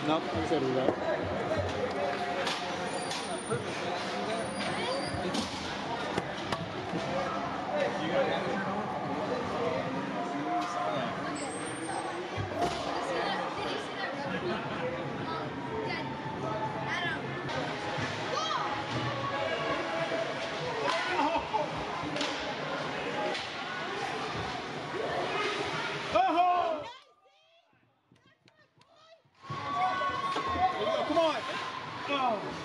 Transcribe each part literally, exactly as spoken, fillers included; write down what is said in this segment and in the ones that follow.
Nope, I just edited that. You got that turned on? Oh! Come on! Oh!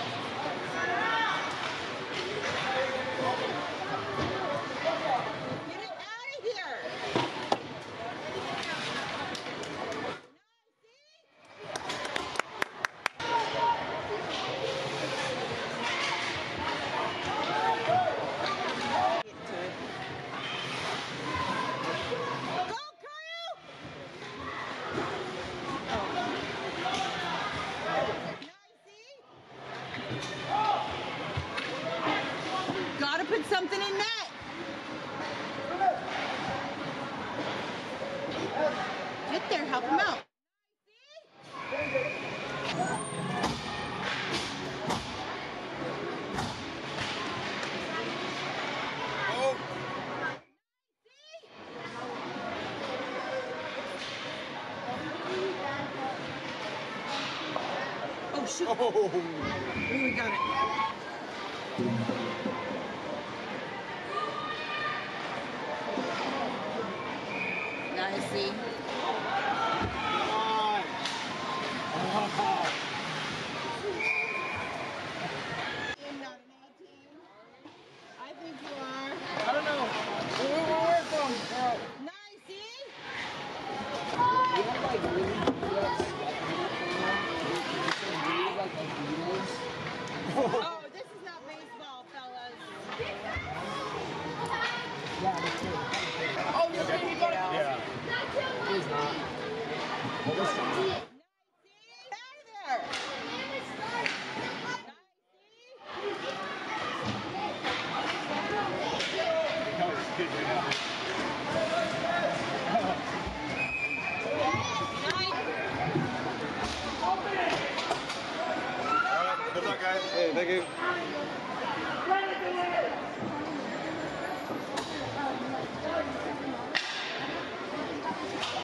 Gotta put something in net. Get there, help him out. Oh shoot. Oh. Ooh, we got it. Nicely. You're not an eighteen. I think you are. I don't know. Where, where, where from, bro? Nicey. You have like really good really like Adidas. Oh, this is not baseball, fellas. Yeah, that's true. Oh, you're okay. Yeah. It is not. Well, this is Out of there. Good luck, guys. Hey, thank you.